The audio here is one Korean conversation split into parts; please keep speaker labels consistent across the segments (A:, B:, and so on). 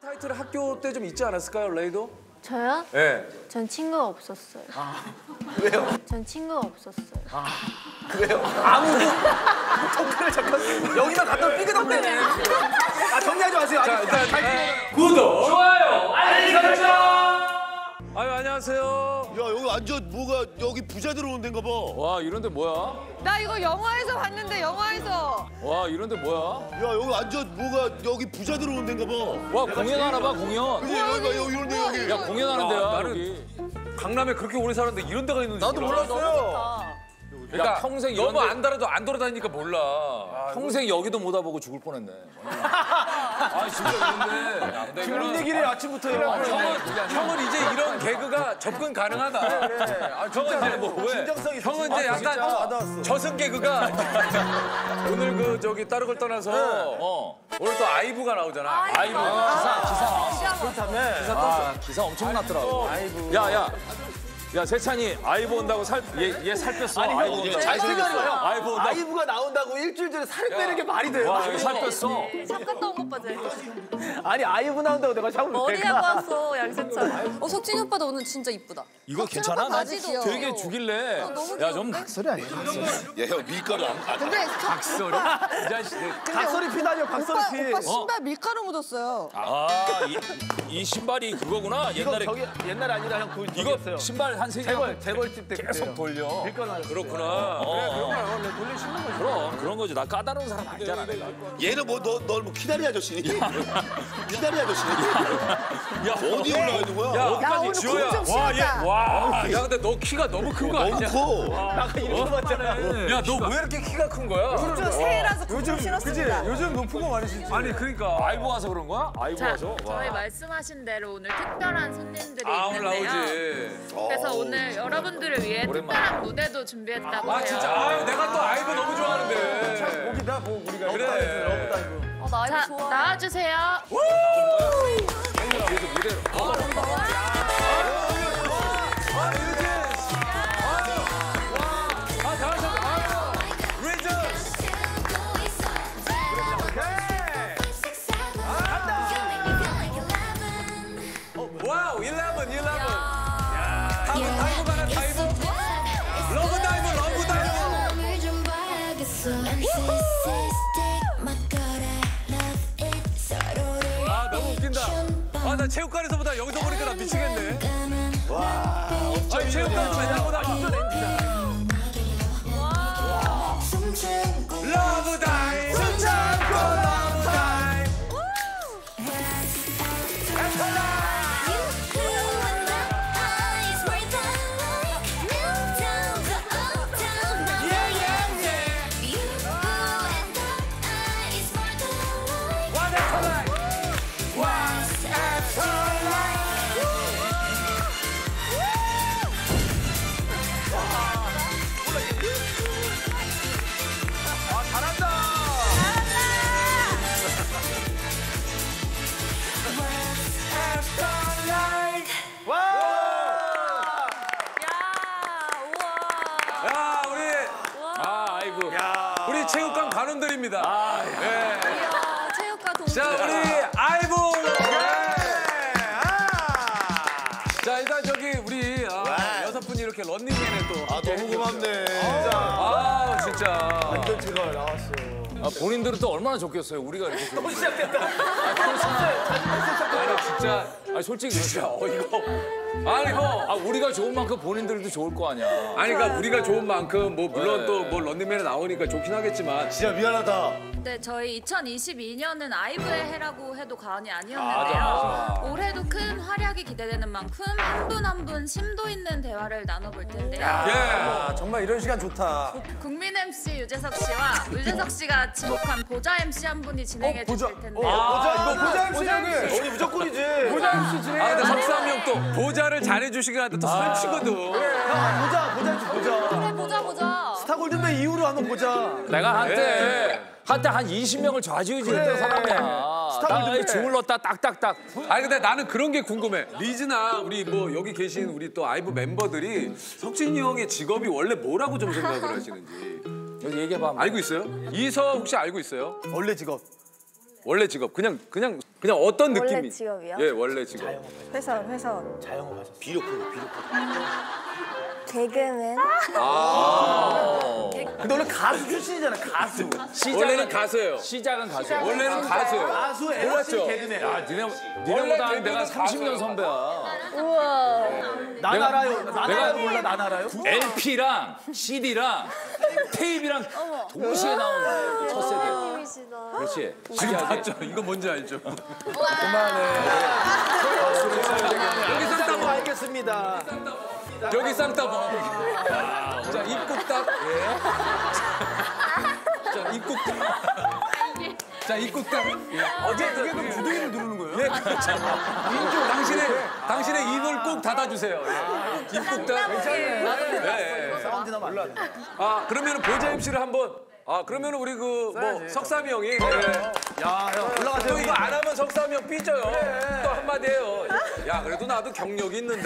A: 타이틀 학교 때 좀 있지 않았을까요, 레이도?
B: 저요?
A: 네.
B: 전 친구가 없었어요.
C: 왜요?
B: 전 친구가 없었어요.
C: 그래요? 아무도 정글을 잡혔어. 여기만 갖다 삐끗없네. 아 정리하지 마세요.
A: 자, 일단
D: 구독, 좋아요, 알림 설정.
A: 아유, 안녕하세요.
E: 야 여기 완전 뭐가 여기 부자 들어오는 데인가 봐.
D: 와 이런데 뭐야?
F: 나 이거 영화에서 봤는데 영화에서.
D: 와 이런데 뭐야?
E: 야 여기 완전 뭐가 여기 부자 들어오는 데인가 봐.
D: 와 공연하나 봐 공연.
E: 그지 여기 봐 여기 이런 데 여기.
D: 야 공연하는 데야
A: 나는
D: 여기.
A: 강남에 그렇게 오래 살았는데 이런 데가 있는지
C: 나도 몰랐어요.
A: 그러니까
D: 야, 평생
A: 너무
D: 이런 데-
A: 안 달아도 안 돌아다니니까 몰라.
D: 평생 여기도 못 와보고 죽을 뻔했네.
A: 아, 진짜 그런데.
C: 그런 얘기를 아침부터요.
A: 형은 이제 이런 개그가 접근 가능하다. 형은 이제 뭐 왜?
C: 진정성이 있어.
A: 형은 이제
C: 진짜
A: 약간
C: 와닿았어.
A: 저승 개그가 오늘 그 저기 다른 걸 떠나서 오늘 또 아이브가 나오잖아.
D: 아이고 기사 엄청 났더라고. 야 세찬이 아이브 온다고 얘살 뺐어.
C: 아니
D: 아이브
C: 형
D: 온다고.
C: 잘생겼어요.
D: 아이브 온다고.
C: 아이브가 나온다고 일주일 전에 살을 빼는 게 말이 돼요?
D: 살 뺐어.
F: 잠깐 나온 것 봐, 쟤.
C: 아니 아이브 나온다고 내가 샤워
F: 머리 하고 왔어, 양세찬. 석진이 오빠도 오늘 진짜 이쁘다.
D: 이거 괜찮아? 나
F: 바지도
D: 되게 죽일래.
F: 너무
D: 야 좀
C: 각설이 아니야.
E: 야형 밀가루 안.
F: 근데
A: 각설이? 이 자식.
C: 각설이 피다니요 각설이 피.
F: 오빠 신발 밀가루 묻었어요.
D: 이 신발이 그거구나.
C: 이거
D: 옛날에
C: 저기 옛날 아니라 형 그
D: 이거
C: 저기였어요.
D: 신발 한 세 개.
C: 재벌집 때
D: 계속 돌려.
C: 밀가루
A: 그렇구나.
C: 돌리 신는 거지.
D: 그럼 그런 거지. 나 까다로운 사람 아니잖아 내가.
E: 얘는 뭐널뭐 키다리 아저씨니? 키다리 아저씨니?
D: 야
E: 어디 올라가 있는 거야?
A: 야, 어디까지 지호야? 야, 근데 너 키가 너무 큰 거
E: 너무
A: 아니냐?
E: 커.
C: 나가 이런 거 봤잖아.
A: 야, 너 왜 이렇게 키가 큰 거야?
F: 저 새해라서 요즘 신었습니다.
C: 요즘 높은 거 많이 신지.
A: 아니, 그러니까.
D: 아이브 와서 그런 거야? 아이브
G: 자,
D: 와서?
G: 저희 말씀하신 대로 오늘 특별한 손님들이
A: 아, 오늘
G: 있는데요.
A: 나오지.
G: 그래서 오늘 여러분들을 위해 특별한 무대도 준비했다고
A: 아,
G: 해요.
A: 진짜. 아유, 내가 또 아이브 너무 좋아하는데.
C: 목이다 뭐 우리가
A: 그래.
C: 러브다이브.
F: 나
G: 자,
F: 이거 좋아.
G: 나와주세요.
D: 그래도 무대로.
A: 와우, 11. 다이브 가나, 다이브? 러브 다이브, 러브 다이브. 아, 너무 웃긴다. 아, 나 체육관에서보다 여기서 보니까 나 미치겠네. 와, 아니, 체육관에서 옛날보다 완전 엔지다. 러브 다이브, 숨참고 러브 다이브. 야, 우리 우리 체육관 관원들입니다. 예.
F: 체육과 동생.
A: 자, 우리 아이브. 자, 일단 저기 우리 여섯 분이 이렇게 런닝맨에 또.
E: 아 너무 고맙네.
A: 아, 진짜.
C: 완전 제가 나왔어.
D: 아, 본인들은 또 얼마나 좋겠어요. 우리가 이렇게. 또
C: 시작됐다.
A: 아니, 진짜.
D: 아니 솔직히 진짜
A: 어이가. 아니, 형.
D: 아 우리가 좋은 만큼 본인들도 좋을 거 아니야.
A: 아니, 그러니까 우리가 좋은 만큼 뭐 물론 또 뭐 런닝맨에 나오니까 좋긴 하겠지만.
E: 진짜 미안하다.
G: 네, 저희 2022년은 아이브의 해라고 해도 과언이 아니었는데요. 올해도 큰 활약이 기대되는 만큼 한 분 한 분 심도 있는 대화를 나눠볼 텐데요.
A: 예.
C: 정말 이런 시간 좋다.
G: 국민 MC 유재석 씨와 유재석 씨가 지목한 보자 MC 한 분이 진행해 주실 텐데요.
C: 보자 이거 보자 MC는 우리 무조건이지. 보자 MC 진행.
A: 아, 근데 석삼이 형 또 보자를 잘해주시긴 한데 또 설치거든.
C: 보자
F: 그래, 보자.
C: 스타 골든벨 이후로 한번 보자.
D: 내가 한때 한 20명을 좌지우지했던 사람이야. 나 주물렀다 딱딱딱.
A: 아니, 근데 나는 그런 게 궁금해. 리즈나 우리 뭐 여기 계신 우리 또 아이브 멤버들이 석진이 형의 직업이 원래 뭐라고 좀 생각을 하시는지
D: 여기 얘기해봐.
A: 알고 있어요? 이서 혹시 알고 있어요?
C: 원래 직업.
D: 원래 직업 그냥 어떤
B: 원래
D: 느낌이?
B: 직업이요?
D: 예, 원래 직업.
B: 회사원.
E: 비료포.
B: 개그맨.
C: 근데 원래 가수 출신이잖아, 가수.
D: 원래는 가수예요.
H: 시작은 가수예요.
D: 원래는 가수예요.
C: 가수
D: 몰랐죠?
C: MC 개그맨.
H: 야, 니네보다 내가 30년 선배야.
B: 우와.
C: 난 알아요. 난
H: 내가-
C: 알아요. 몰라, 난 알아요.
H: LP랑 CD랑 테이프랑 동시에 나온 첫 세대.
B: 님이시다.
H: 그렇지.
D: 지금 봤죠? 이거 뭔지 알죠?
C: 여기 쌍따봉 알겠습니다.
D: 여기 쌍따봉. 자, 입국딱. 예. 자, 입국딱. 자, 입국딱. 예.
C: 어제 그게 그 부두의를 누르는 거예요?
D: 예, 그렇죠. 당신의 입을 꼭 닫아주세요. 예. 입국딱. 네.
C: 사운드나 말라.
D: 아, 그러면 보자 MC를 한번. 아, 그러면 우리 그 뭐 석삼이 형이. 예.
C: 야, 형 올라가세요.
D: 또 이거 안 하면 석삼이 형 삐져요. 또 한마디 해요. 야, 그래도 나도 경력이 있는데.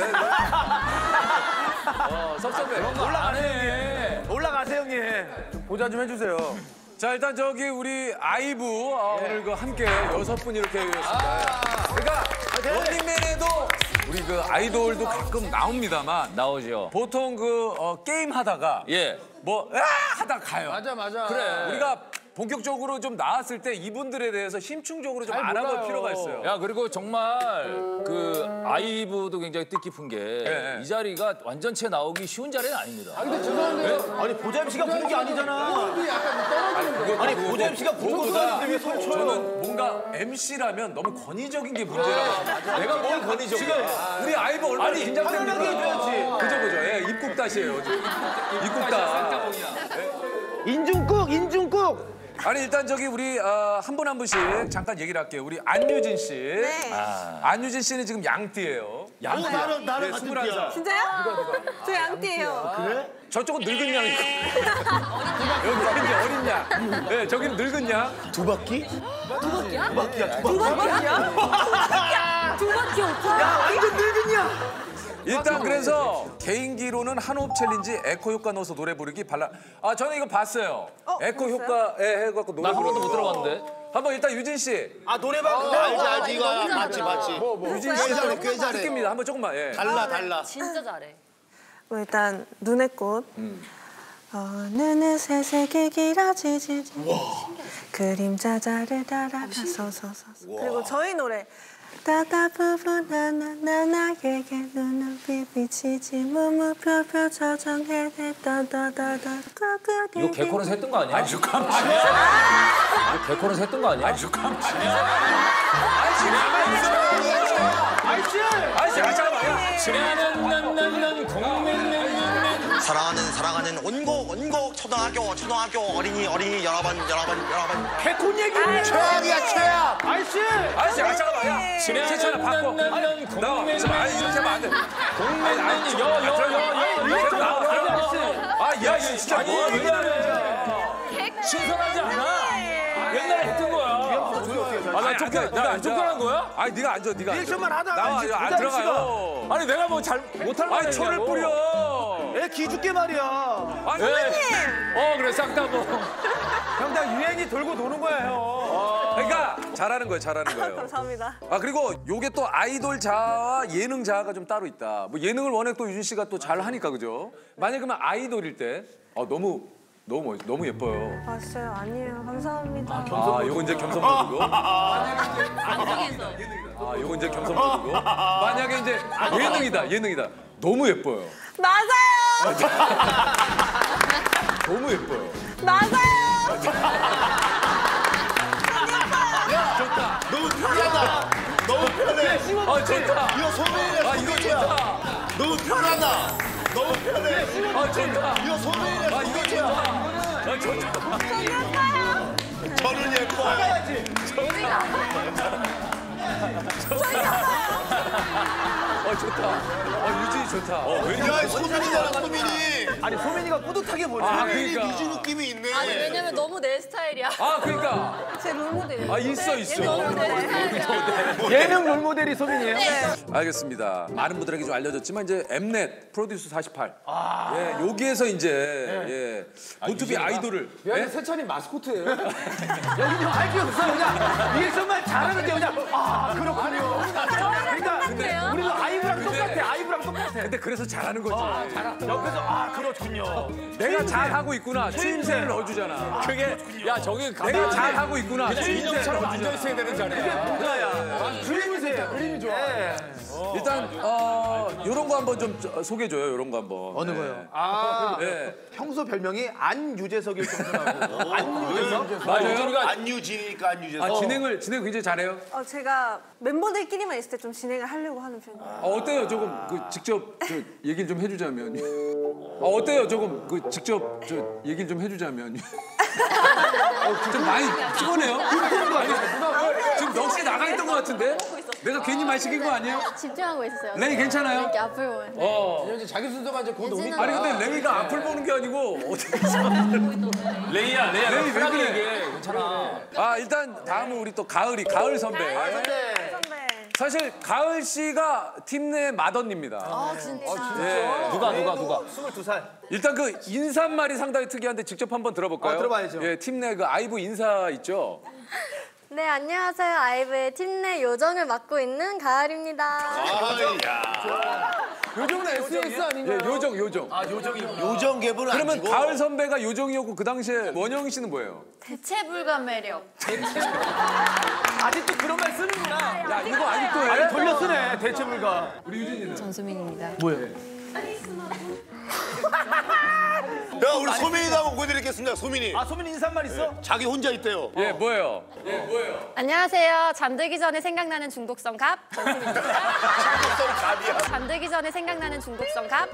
D: 석삼이 형.
C: 올라가세요, 형님. 좀 보자 좀 해주세요.
D: 자, 일단 저기 우리 아이브 오늘 그 함께 6분 이렇게 했습니다. 그러니까 런닝맨에도 우리 그 아이돌도 가끔 나옵니다만
H: 나오죠.
D: 보통 그 게임 하다가
H: 예.
D: 뭐 하다 가요.
C: 맞아.
D: 그래. 우리가 본격적으로 좀 나왔을 때 이분들에 대해서 심층적으로 좀 알아볼 필요가 있어요.
H: 야, 그리고 정말 그 아이브도 굉장히 뜻깊은 게
D: 예.
H: 이 자리가 완전체 나오기 쉬운 자리는 아닙니다.
C: 아니, 보자 MC가 부른 게 아니잖아. 아니, 보자 MC가 부른 것도 아닌데 왜 손 쳐요?
D: 저는 뭔가 MC라면 너무 권위적인 게 문제라고. 내가 뭘 권위적이야. 우리 아이브 얼마나 긴장됩니까?
C: 해줘야지.
D: 그죠. 예, 입국다시예요. 입국다.
C: 인중국.
D: 아니 일단 저기 우리 한 분 한 분씩 잠깐 얘기를 할게요. 우리 안유진 씨.
F: 네.
D: 안유진 씨는 지금 양띠예요.
E: 나랑
D: 네,
E: 같은
D: 21살.
E: 띠야.
F: 진짜요? 저 양띠예요.
D: 저쪽은 늙은 양이고. 여기 이제 어린 양. 네, 저기는 늙은 양.
E: 두 바퀴?
F: 두 바퀴 오빠.
C: 야, 완전 늙은이야.
D: 일단 그래서 개인기로는 한호흡 챌린지 에코 효과 넣어서 노래 부르기 발라. 아 저는 이거 봤어요. 에코 효과에 해갖고 노래
H: 나 한 번도
D: 부르는
H: 못
D: 거.
H: 들어봤는데.
D: 한번 일단 유진 씨.
C: 아, 노래방.
E: 알지, 이거 맞지.
D: 유진 씨
E: 꽤 잘해.
D: 느낍니다. 한번 조금만. 예.
E: 달라.
F: 진짜 잘해.
I: 일단 눈의 꽃. 어느 새색이 길어지지. 그림자자를 따라가서 서서. 그리고 저희 노래. 따다 부부 나나나에게 눈을 비비치지 무무표표 저정해대 따다다다
H: 이거 개코는 했던 거 아니야?
D: 아주 깜짝이야.
H: 이거 개코는 했던 거 아니야?
D: 아주 아이씨, 잠깐만.
H: 지나는 공맨맨맨
J: 사랑하는 원곡 초등학교 어린이 여러분
C: 개콘 얘기.
E: 최악이야.
C: 아이씨.
D: 아이씨, 잠깐만. 야, 세찬아 바꿔. 나와. 아니 이렇게 하면 안 돼.
H: 공맨맨이 여여여여
D: 아, 야, 이거 진짜 뭐
H: 신선하지 않아? 옛날에 했던 거야.
D: 나 쫓겨난 거야? 아니, 네가 앉아, 네가.
C: 리액션만 하다가
D: 나와,
C: 이제
D: 안
C: 부담
D: 들어가요.
H: 아니 내가 뭐 잘 못할
D: 아니,
H: 만한
D: 초를 뿌려.
C: 애 기죽게 말이야.
D: 아니,
H: 그래 쌍따봉.
C: 형, 나 유행이 돌고 도는 거야, 형.
D: 그러니까 잘하는 거예요.
I: 감사합니다.
D: 아 그리고 요게 또 아이돌 자아와 예능 자아가 좀 따로 있다. 뭐 예능을 워낙 또 유진 씨가 또 잘 하니까 그죠? 만약 그러면 아이돌일 때 너무 예뻐요.
I: 아 진짜요? 아니에요. 감사합니다.
D: 아 요건 이제 겸손 모드고. 요건 이제 겸손 모드고. 만약에 이제 예능이다. 너무 예뻐요.
I: 맞아요.
D: 너무 예뻐요.
I: 맞아요.
E: 너무 편하다. 너무 편해.
D: 아 좋다.
E: 이거 소매이래.
D: 아 이거 좋다.
E: 너무 편하다. 너무 편해.
D: 아 좋다.
E: 이거 소매이래.
D: 아 이거 좋다. 아 좋다.
E: 저는 예뻐요.
D: 좋다. 유진이 좋다.
E: 야, 소민이잖아, 소민이.
C: 아니 소민이가 뿌듯하게 보네.
E: 소민이
D: 그러니까.
E: 미주 느낌이 있네.
F: 아니 왜냐면 너무 내 스타일이야.
D: 그러니까.
I: 제 롤모델이에요.
D: 있어.
F: 너무 내 스타일이야.
C: 예능 롤모델이 소민이에요?
D: 알겠습니다. 많은 분들에게 좀 알려졌지만 이제 엠넷 프로듀스 48. 예, 여기에서 이제 본투비 아이돌을. 예?
C: 세찬이 마스코트예요? 여기 좀 할 게 없어 그냥 리액션만 잘하는데 그냥 그렇군요. 그러니까 우리도 아이브랑 똑같아.
D: 근데 그래서 잘하는 거지.
C: 옆에서 그렇군요.
D: 내가 잘하고 있구나. 추임새를 넣어주잖아.
H: 그게 야 저기
D: 내가 잘하고 있구나.
H: 인형처럼 앉아 있어야 되는 자리야.
C: 그림이 좋아.
D: 일단 요런 거 한번 좀 소개해줘요. 요런 거 한번.
C: 어느 거요?
D: 네.
C: 평소 별명이 안유재석일 정도라고. 안유재석?
D: 맞아요.
E: 안유진이니까 안유재석.
D: 진행을 굉장히 잘해요.
I: 제가 멤버들끼리만 있을 때 좀 진행을 하려고 하는 편이에요.
D: 어때요? 조금 직접 얘기를 좀 해주자면. 어때요? 조금 직접 얘기를 좀 해주자면. 좀 많이 피곤해요? 지금 넋이 나가 있던 것 같은데? 내가 괜히 말 시킨 거 아니에요?
B: 집중하고 있었어요.
D: 레이 괜찮아요?
B: 이렇게 앞을 보면.
C: 이제 자기 순서가 이제 곧 오니까.
D: 아니 근데 레이가 앞을 보는 게 아니고 어떻게
H: 레이야
D: 레이 왜
H: 편하게
D: 그래?
H: 얘기해. 괜찮아.
D: 일단 다음은 우리 또 가을 선배.
I: 선배.
D: 사실 가을 씨가 팀 내 맏언니입니다.
F: 진짜.
D: 예.
H: 누가
C: 22살.
D: 일단 그 인사말이 상당히 특이한데 직접 한번 들어볼까요?
C: 들어봐야죠.
D: 예, 팀 내 그 아이브 인사 있죠?
B: 네, 안녕하세요. 아이브의 팀 내 요정을 맡고 있는 가을입니다.
C: 요정은 SNS 아닌가요?
D: 예, 요정.
E: 요정 갭은
D: 그러면
E: 아니고.
D: 가을 선배가 요정이었고 그 당시에 원영 씨는 뭐예요?
G: 대체불가 매력.
C: 아직도 그런 말 쓰는구나.
D: 야, 이거 아직도 해?
C: 돌려 쓰네, 대체불가.
D: 우리 유진이는?
F: 전수민입니다.
E: 야, 우리 소민이도 한번 보여드리겠습니다, 소민이.
C: 소민 인사말 있어?
E: 자기 혼자 있대요.
D: 예, 뭐예요?
F: 안녕하세요. 잠들기 전에 생각나는 중독성 갑 전수민입니다. 잠들기 전에 생각나는 중독성 갑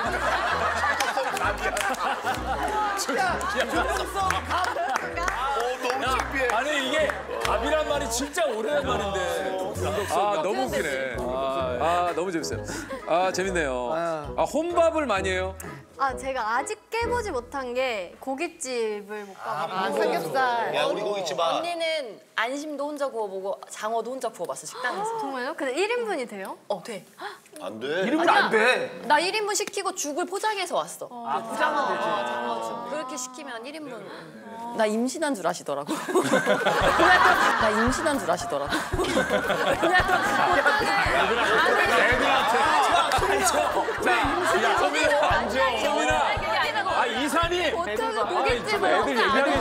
E: 너무 창피해.
H: 아니 이게 갑이란 말이 진짜 오래된 말인데.
D: 너무 웃기네. 너무 재밌어요. 재밌네요. 혼밥을 많이 해요?
B: 제가 아직 깨보지 못한 게 고깃집을 못 가고 삼겹살.
E: 야, 우리 고깃집 봐.
F: 언니는 안심도 혼자 구워보고 장어도 혼자 구워봤어 식당에서.
B: 정말요? 근데 1인분이 돼요?
F: 돼.
E: 안 돼.
C: 이름은 안 돼.
F: 나 1인분 시키고 죽을 포장해서 왔어.
C: 포장은 되지.
F: 장어죽. 그렇게 시키면 1인분. 나 임신한 줄 아시더라고. 나 임신한 줄 아시더라고.
H: 소민아. 이산이.
B: 보통은 고깃집을
H: 애들 얘기하기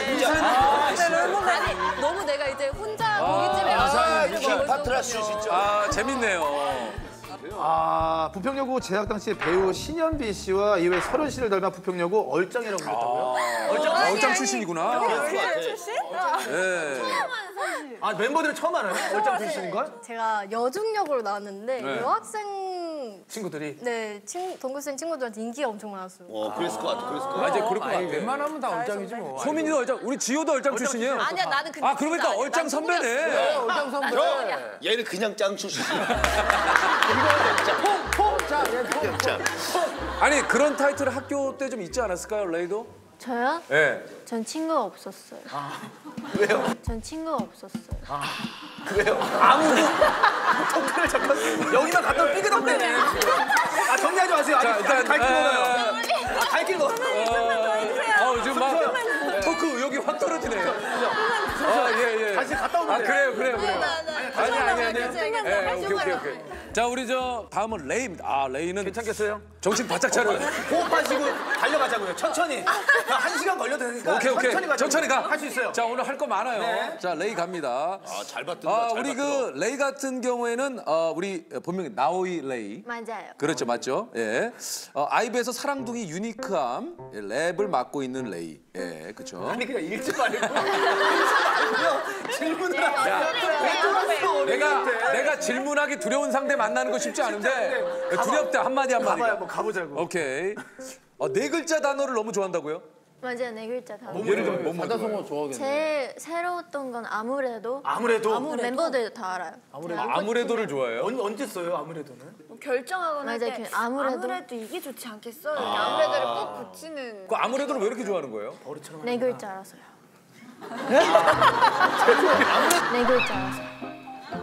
F: 아니 너무 내가 이제 혼자 고깃집에 가서
E: 파트라슈 진짜.
D: 재밌네요.
C: 부평여고 재학 당시에 배우 신현빈 씨와 이외 설현 씨를 닮아 부평여고 얼짱이라고 불렸다고요?
D: 얼짱 출신이구나.
I: 출신?
D: 예.
C: 멤버들은 처음 알아요? 얼짱 출신인 걸?
B: 제가 여중역으로 나왔는데
D: 네.
B: 여학생
C: 친구들이.
B: 동급생 친구들한테 인기가 엄청 많았어요.
E: 그랬을 것 같아.
D: 이제 그럴 것 같아.
C: 웬만하면 다 얼짱이지 뭐.
D: 소민이도 얼짱, 우리 지효도 얼짱 출신이에요?
F: 아니야 나는 근데
D: 그러니까 얼짱 선배네.
C: 얼짱 선배.
E: 얘는 그냥 짱 출신.
D: 아니, 그런 타이틀 학교 때 좀 있지 않았을까요, 레이도?
B: 저요?
D: 예.
B: 전 친구가 없었어요.
C: 왜요?
B: 전 친구가 없었어요.
C: 왜요? 아무도 토크를 잠깐 여기만 갖다 삐그덕대네. 정리하지 마세요. 아직 갈길 멀어요. 갈길 멀어요.
D: 지금 막 토크 의욕이 확 떨어지네. 예.
C: 다시 갔다 오면
D: 그래요. 아니.
B: 생각나.
D: 오케이. 자, 우리 다음은 레이입니다. 레이는
C: 괜찮겠어요?
D: 정신 바짝 차려요.
C: 호흡하시고 달려가자고요. 천천히. 1시간 걸려도 되니까.
D: 오케이. 천천히 가.
C: 할 수 있어요.
D: 자, 오늘 할 거 많아요.
C: 네.
D: 자, 레이 갑니다.
E: 잘 봤다.
D: 우리 그 레이 같은 경우에는 우리 본명이 나오이 레이.
B: 맞아요.
D: 그렇죠, 맞죠? 예. 아이브에서 사랑둥이 유니크함 랩을 맡고 있는 레이. 예, 그렇죠.
C: 아니 그냥 읽지 말고. 질문을 하세요.
D: 내가 질문하기 두려운 상대 만나는 거 쉽지 않은데 두렵다 한마디.
C: 가봐요, 한번 가보자고.
D: 오케이. 네 글자 단어를 너무 좋아한다고요?
B: 맞아요, 네 글자 다.
D: 예를 들면 뭐
C: 사자성어 좋아하겠네.
B: 제일 새로웠던 건 아무래도 멤버들 다 알아요.
H: 아무래도를 좋아해요?
C: 언제 써요 아무래도는?
I: 결정하거나 할
B: 맞아요,
I: 때
B: 아무래도
I: 이게 좋지 않겠어? 이렇게 아무래도를 꼭 붙이는.
H: 그 아무래도를 왜 이렇게 좋아하는 거예요?
B: 네 글자라서요. 네 글자라서.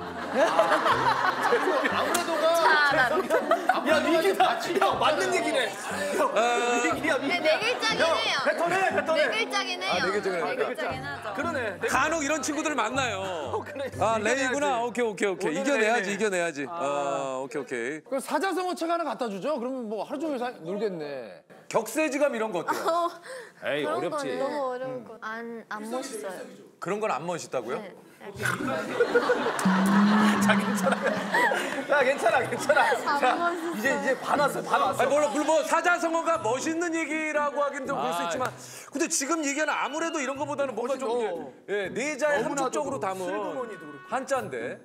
C: 야 위기다. 야 맞는 얘기네. 위기야.
B: 네 글자긴 해요.
C: 뱉어내.
B: 네 글자긴 해요.
D: 네 글자긴
B: 네
D: 하다.
B: 글자긴 하죠.
C: 그러네.
D: 간혹 이런 친구들 만나요. 아 레이구나. 오케이. 이겨내야지. 오케이.
C: 그 사자성어 책 하나 갖다 주죠. 그러면 뭐 하루 종일 놀겠네.
D: 격세지감 이런 거 어때요?
H: 에이
B: 그런
H: 어렵지.
B: 건 너무 어려운 거. 안 멋있어요.
D: 그런 건 안 멋있다고요?
B: 네.
C: 야 괜찮아. 자 이제 반왔어.
D: 아니 물론 뭐 사자성어가 멋있는 얘기라고 하긴 좀 그럴 수 있지만 근데 지금 얘기하는 아무래도 이런 거보다는 뭔가 좀 내자에 함축적으로 담은 한자인데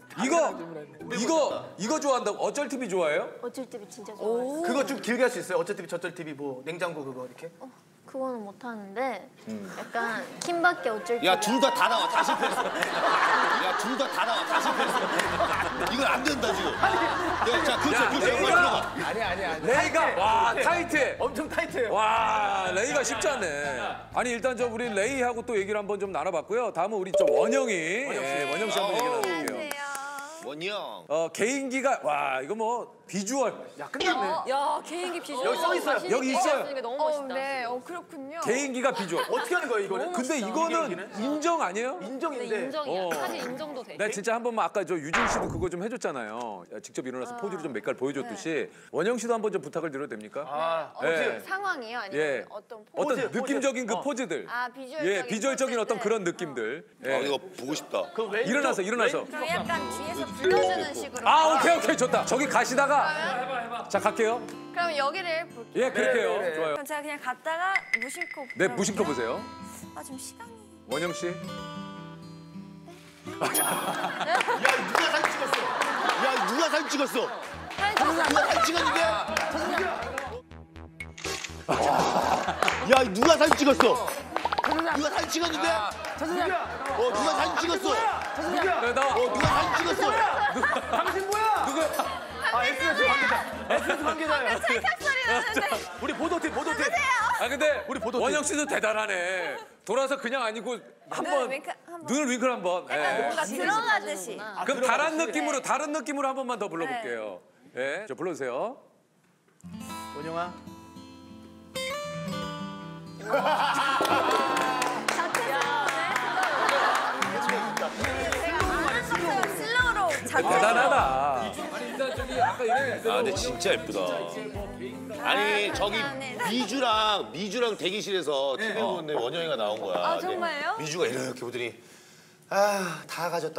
D: 이거 좋아한다고? 어쩔 TV 좋아해요?
B: 어쩔 TV 진짜 좋아해요.
C: 그거 좀 길게 할 수 있어요? 어쩔 TV 저쩔 TV 뭐 냉장고 그거 이렇게?
B: 그거는 못 하는데 약간 킴밖에 어쩔 TV.
E: 야, 둘 다 나와. 다 실패했어. 야, 둘 다 나와. 다 실패했어. 이건 안 된다, 지금. 야, 자, 그렇죠. 빨리 들어가.
C: 아니야.
D: 레이가 와 타이트해.
C: 엄청 타이트해요.
D: 와 레이가 쉽지 않네. 아니 일단 저 우리 레이하고 또 얘기를 한번 좀 나눠봤고요. 다음은 우리 좀 원영이 원영 씨 한번 얘기 나눠볼게요.
E: 원영.
D: 개인기가 와 이거 뭐 비주얼.
C: 야 끝났네.
F: 야 개인기 비주얼.
C: 여기 써 있어요.
D: 여기 있어요.
F: 너무 멋있다.
I: 네, 그렇군요.
D: 개인기가 비주얼.
C: 어떻게 하는 거예요 이거는?
D: 근데 이거는 인정 아니에요?
C: 인정인데.
F: 인정이야. 사실 인정도 돼.
D: 나 진짜 한 번만 아까 저 유진 씨도 그거 좀 해줬잖아요. 직접 일어나서 포즈를 좀 몇 가지 보여줬듯이 원영 씨도 한번 좀 부탁을 드려도 됩니까?
C: 어떻게?
I: 상황이요? 아니면
D: 예.
I: 어떤
D: 어떤
I: 포즈?
D: 느낌적인 그 포즈들.
I: 아, 비주얼적인
D: 비주얼적인 어떤
I: 포즈들.
D: 그런 느낌들.
E: 이거 보고 싶다.
D: 일어나서.
I: 그럼 약간 뒤에서 불러주는 식으로.
D: 아 오케이 좋다. 저기 가시다가 자 갈게요.
I: 그럼 여기를 볼게요.
D: 예 그렇게요. 좋아요.
I: 그럼 제가 그냥 갔다가 무심코.
D: 네
I: 불러볼게요.
D: 무심코 보세요.
I: 아, 지금 시간이.
D: 원영 씨.
E: 누가 사진 찍었어? 야, 누가 사진 찍었어? 누가 사진 찍었는데? 야, 누가 사진 찍었어? 누가 사진 찍었는데? 누가 사진 찍었어? 누가 사진 찍었어?
C: 당신 뭐야?
D: 누구?
C: SS 관계자예요.
I: 소리 나는데.
C: 우리 보도팀.
D: 아 근데 우리 원영 씨도 대단하네. 돌아서 그냥 아니고 한번 눈을 윙크 한번.
I: 뭔가 들어가듯이.
D: 그럼 다른 느낌으로 한 번만 더 불러볼게요. 예, 저 불러주세요.
C: 원영아.
I: 슬로우로
D: 대단하다. 아니 일단 저기 아까 얘기했
E: 아, 근데 진짜 예쁘다. 아니, 저기 미주랑 대기실에서 TV 보는데 원영이가 나온 거야.
I: 아, 정말요?
E: 미주가 이렇게 보더니 다 가졌다.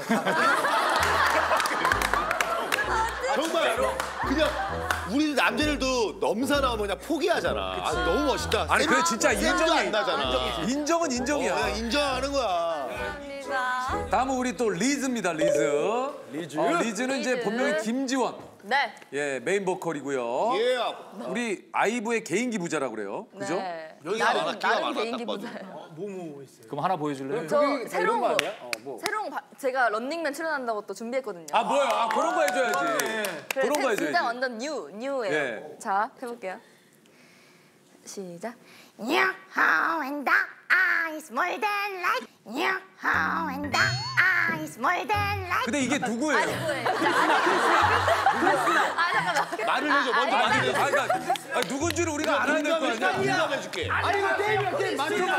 E: 정말 그냥 우리 남자들도 넘사 나오면 그냥 포기하잖아. 너무 멋있다.
D: 아니 그래 진짜
E: 쌤도 안 나잖아.
D: 인정은 인정이야.
E: 그냥 인정하는 거야.
I: 감사합니다.
D: 다음은 우리 또 리즈입니다. 리즈는 이제 본명이 김지원.
F: 네.
D: 예 메인 보컬이고요.
E: 예.
D: 우리 아이브의 개인기 부자라고 그래요. 그죠?
F: 네.
E: 여기가 많아,
F: 나름
E: 끼가 많아,
F: 개인기
E: 딱 봐도.
F: 부자예요.
C: 뭐 있어요?
H: 그럼 하나 보여줄래요?
F: 저 새로운 거.
C: 뭐.
F: 새로운 거 제가 런닝맨 출연한다고 또 준비했거든요.
D: 아 뭐야? 아 그런 거 해줘야지. 그런 거 해줘야지.
F: 진짜 완전 뉴예요.
D: 예.
F: 자 해볼게요. 시작.
K: Yoo-hoo and the eyes more than like Yoo-hoo and the eyes more than like
D: 근데 이게 누구예요?
F: 잠깐만.
E: 말을 해줘. 먼저 말을 해줘.
D: 그러니까 누군지를 우리가 알아야 될 거 아니야?
E: 공감해줄게.
C: 아니 이거 게임 맞춰봐.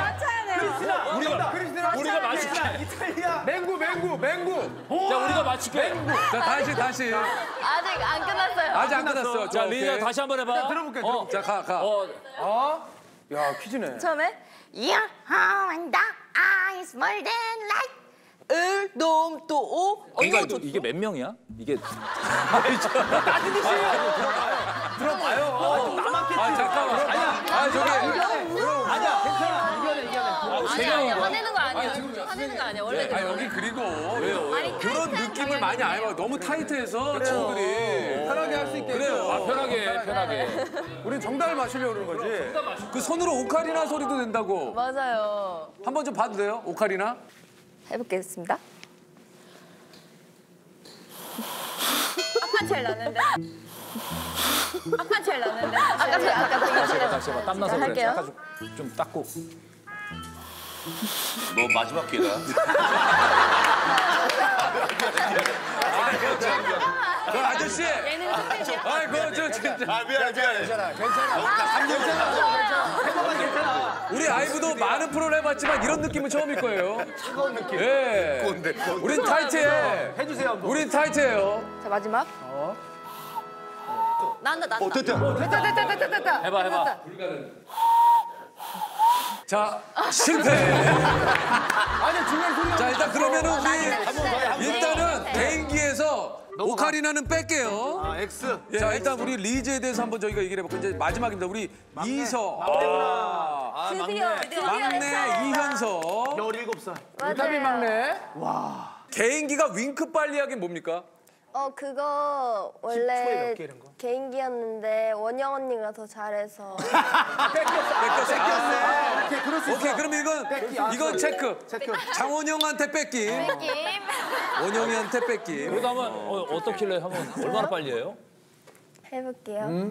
H: 우리가 맞출게.
C: 이탈리아. 맹구.
H: 자 우리가 맞출게.
D: 자 다시.
F: 아직 안 끝났어요.
D: 아직 안 끝났어.
H: 자 리나 다시 한번 해봐.
C: 들어볼게.
D: 자 가.
C: 야 퀴즈네.
F: 처음에
K: Yoo-hoo and the eyes more than like
F: 을돔또오
H: 그러니까 이게 몇 명이야? 이게
C: 들어봐요. 남았겠지.
D: 아 잠깐만. 아니야. 저기.
C: 아니야. 괜찮아. 이겨내.
F: 아니야 화내는 거 아니야. 화내는 거 아니야. 원래
D: 네. 아 여기 그리고 그런 느낌을 많이 안 해요. 너무 타이트해서 친구들이
C: 편하게 할 수 있게.
D: 그래요.
H: 아, 편하게.
C: 우린 정답을 맞추려고 그러는 거지.
D: 그 손으로 오카리나 소리도 낸다고.
F: 맞아요.
D: 한번 좀 봐도 돼요? 오카리나?
F: 해보겠습니다.
G: 아까 제일 났는데. 아까 제일 났는데.
F: 아까
H: 다시 해봐. 땀나서 그래.
F: 할게요.
H: 약간 좀 닦고.
E: 뭐 마지막 기회다.
D: 그 아저씨. 아이고 저 진짜.
E: 미안해.
C: 괜찮아.
D: 우리 아이브도 많은 프로를 해봤지만 이런 느낌은 처음일 거예요.
C: 차가운 느낌.
D: 예. 우린 타이트해.
C: 해주세요 한번.
D: 우린 타이트해요.
F: 자 마지막. 난다.
E: 됐다.
I: 됐다.
H: 해봐.
D: 자 실패.
C: 아니 중간 소리.
D: 자 일단 그러면은 우리 일단은 개인기에서 오카리나는 뺄게요.
C: 아 X.
D: 자 일단 우리 리즈에 대해서 한번 저희가 얘기를 해볼게요. 이제 마지막입니다. 우리 이서. 막내 이현서.
C: 17살.
B: 맞아요.
C: 막내.
D: 개인기가 윙크 빨리 하긴 뭡니까?
B: 그거
C: 초에
B: 원래
C: 몇 개 이런 거?
B: 개인기였는데 원영 언니가 더 잘해서
D: 뺏겼네.
C: 오케이 그럴 수 있어.
D: 오케이 그럼 이건 체크. 장원영한테 뺏김. 원영이한테 뺏김.
H: 그래도 한번 어떻길래 한번 얼마나 빨리 해요?
B: 해볼게요.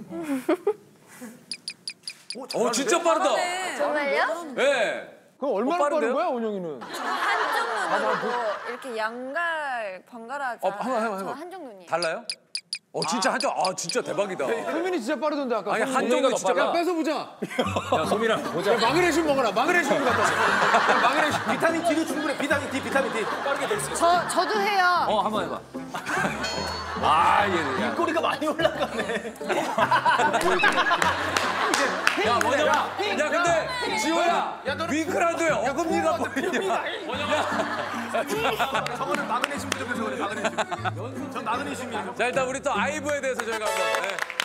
D: 진짜 빠르다.
B: 정말요?
D: 예.
C: 그럼 얼마나
D: 빠른데요?
C: 빠른 거야 원영이는?
F: 한쪽 눈으로 이렇게 양갈 번갈아서.
D: 해봐.
F: 한쪽 눈이.
D: 달라요? 진짜 한쪽 진짜 대박이다.
C: 소민이 진짜 빠르던데 아까.
D: 아니 한쪽은
H: 소민이가
D: 진짜
H: 더 빨라.
C: 뺏어보자.
H: 야, 소민아, 보자.
C: 마그네슘 먹어라. 마그네슘 갖다 줘. 마그네슘. 비타민 D도 충분해. 비타민 D. 빠르게 될 수 있어.
I: 저도 해요.
H: 한번 해봐. 얘.
C: 꼬리가 많이 올라가네.
D: 야 원영아. 야 근데 지호야. 윙크라도에 어금니가 보이냐.
C: 저거는 마그네슘 부족해서 그래. 마그네슘. 전 마그네슘이에요.
D: 자 일단 우리 또 아이브에 대해서 저희가 한번.